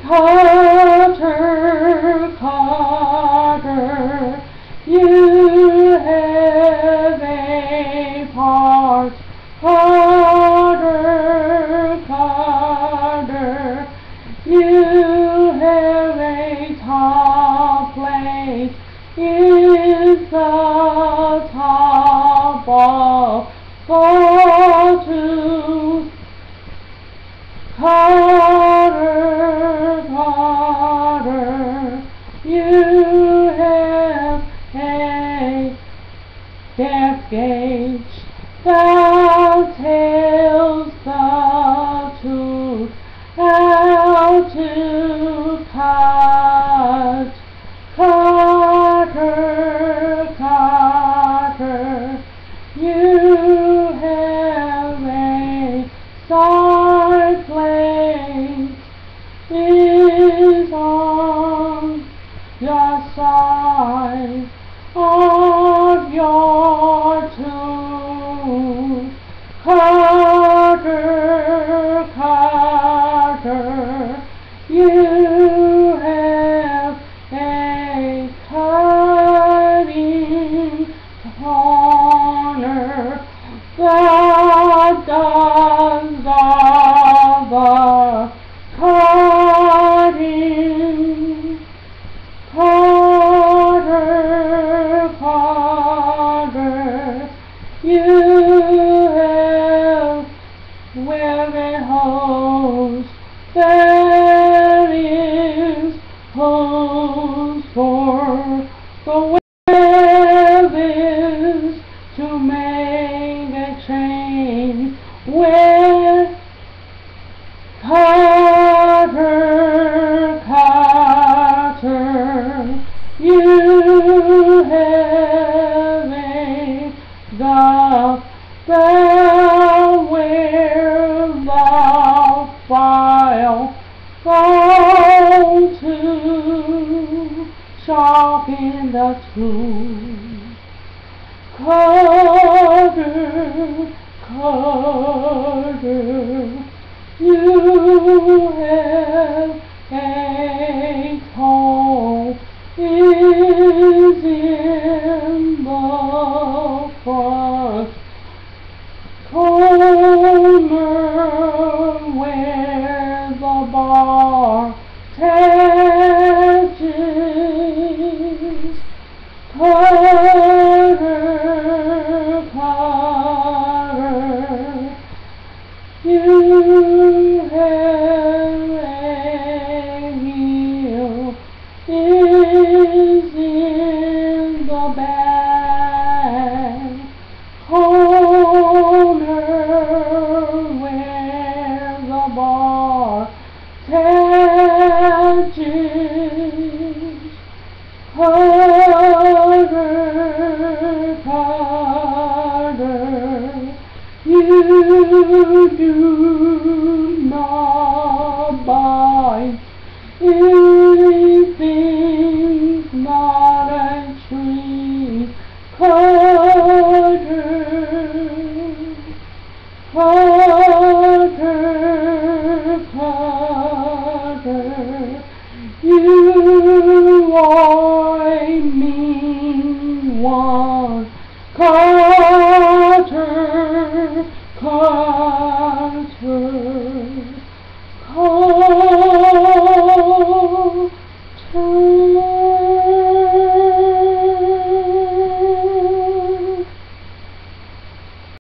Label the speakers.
Speaker 1: Carter, Carter, you have a part. Carter, Carter, you have a top place in the top of fall to. Carter, Carter, you have a depth gauge that tells the truth how to cut. Carter, Carter, you have a side plate is on your side of your tooth. Carter, Carter, you have a cutting corner that does all the cutting. Carter, Carter, you have webbed hose. There is hose for the web is to make a chain with. Carter, Carter, you have a the bell where the file fall to sharpen the tooth. Carter, Carter, you